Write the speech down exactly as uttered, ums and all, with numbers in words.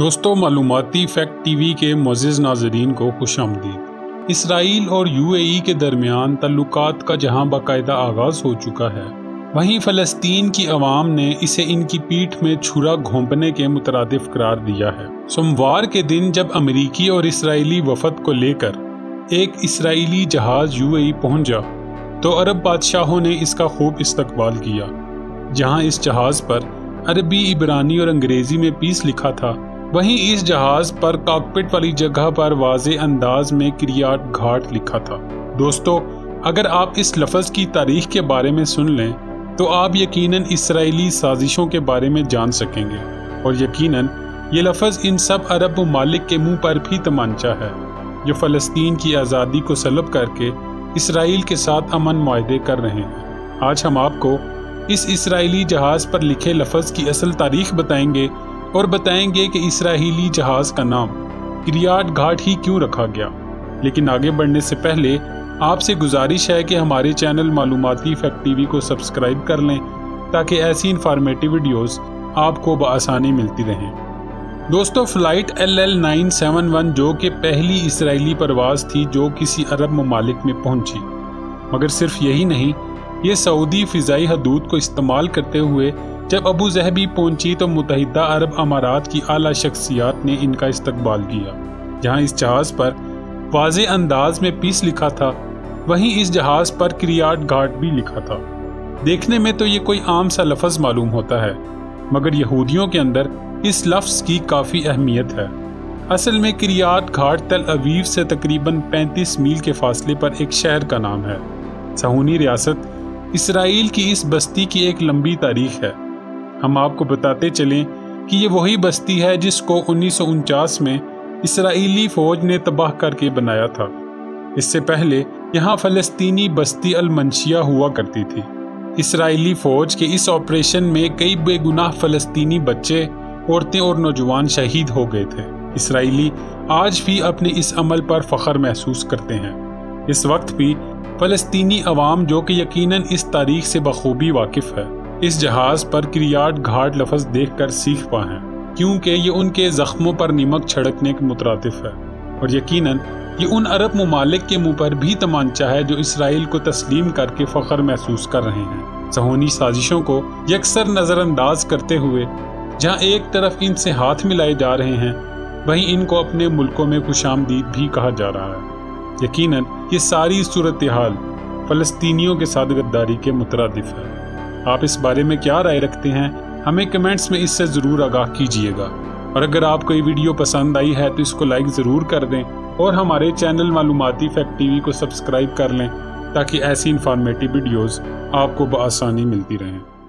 دوستو معلوماتی fact T V کے معزز ناظرین کو خوش آمدید۔ اسرائیل اور یو اے ای کے درمیان تعلقات کا جہاں باقاعدہ آغاز ہو چکا ہے، وہیں فلسطین کی عوام نے اسے ان کی پیٹھ میں چھرا گھونپنے کے مترادف قرار دیا ہے۔ سوموار کے دن جب امریکی اور اسرائیلی وفد کو لے کر ایک اسرائیلی جہاز یو اے ای پہنچا تو عرب بادشاہوں نے اس کا خوب استقبال کیا۔ جہاں اس جہاز پر عربی، عبرانی اور انگریزی میں پیس لکھا تھا، وہیں اس جہاز پر کاکپٹ والی جگہ پر واضح انداز میں کریات گھاٹ لکھا تھا۔ دوستو، اگر آپ اس لفظ کی تاریخ کے بارے میں سن لیں تو آپ یقیناً اسرائیلی سازشوں کے بارے میں جان سکیں گے، اور یقیناً یہ لفظ ان سب عرب ممالک کے منہ پر بھی تمانچہ ہے جو فلسطین کی آزادی کو سلب کر کے اسرائیل کے ساتھ امن معاہدے کر رہے ہیں۔ آج ہم آپ کو اس اسرائیلی جہاز پر لکھے لفظ کی اصل تاریخ بتائیں گے اور بتائیں گے کہ اسرائیلی جہاز کا نام کریات گھاٹ ہی کیوں رکھا گیا۔ لیکن آگے بڑھنے سے پہلے آپ سے گزارش ہے کہ ہمارے چینل معلوماتی فیکٹ ٹی وی کو سبسکرائب کر لیں تاکہ ایسی انفارمیٹیو ویڈیوز آپ کو بآسانی ملتی رہیں۔ دوستو، flight L L nine seven one جو کہ پہلی اسرائیلی پرواز تھی جو کسی عرب ممالک میں پہنچی، مگر صرف یہی نہیں، یہ سعودی فضائی حدود کو استعمال کرتے ہوئے جب ابو ظہبی پہنچی تو متحدہ عرب امارات کی اعلیٰ شخصیات نے ان کا استقبال کیا۔ جہاں اس جہاز پر واضح انداز میں پیس لکھا تھا، وہیں اس جہاز پر کریات گھاٹ بھی لکھا تھا۔ دیکھنے میں تو یہ کوئی عام سا لفظ معلوم ہوتا ہے، مگر یہودیوں کے اندر اس لفظ کی کافی اہمیت ہے۔ اصل میں کریات گھاٹ تل اویو سے تقریباً پینتیس میل کے فاصلے پر ایک شہر کا نام ہے۔ صہیونی ریاست اسرائیل کی اس بستی کی ایک لمبی تاریخ ہے۔ ہم آپ کو بتاتے چلیں کہ یہ وہی بستی ہے جس کو انیس سو انچاس میں اسرائیلی فوج نے تباہ کر کے بنایا تھا۔ اس سے پہلے یہاں فلسطینی بستی المنشیہ ہوا کرتی تھی۔ اسرائیلی فوج کے اس آپریشن میں کئی بے گناہ فلسطینی بچے، عورتیں اور نوجوان شہید ہو گئے تھے۔ اسرائیلی آج بھی اپنے اس عمل پر فخر محسوس کرتے ہیں۔ اس وقت بھی فلسطینی عوام جو کہ یقیناً اس تاریخ سے بخوبی واقف ہے، اس جہاز پر کریات گھاٹ لفظ دیکھ کر سیکھ پا ہیں، کیونکہ یہ ان کے زخموں پر نمک چھڑکنے کے مترادف ہے، اور یقیناً یہ ان عرب ممالک کے منہ پر بھی تمانچہ ہے جو اسرائیل کو تسلیم کر کے فخر محسوس کر رہے ہیں۔ صہیونی سازشوں کو یکسر نظر انداز کرتے ہوئے جہاں ایک طرف ان سے ہاتھ ملائے جا رہے ہیں، وہیں ان کو اپنے ملکوں میں خوش آمدید بھی کہا جا رہا ہے۔ یقیناً یہ ساری صورتحال فلسطینیوں کے ساتھ غداری کے مترادف ہے۔ آپ اس بارے میں کیا رائے رکھتے ہیں؟ ہمیں کمنٹس میں اس سے ضرور آگاہ کیجیے گا، اور اگر آپ کو یہ ویڈیو پسند آئی ہے تو اس کو لائک ضرور کر دیں اور ہمارے چینل معلوماتی فیکٹ ٹی وی کو سبسکرائب کر لیں تاکہ ایسی انفارمیٹیو ویڈیوز آپ کو بآسانی ملتی رہیں۔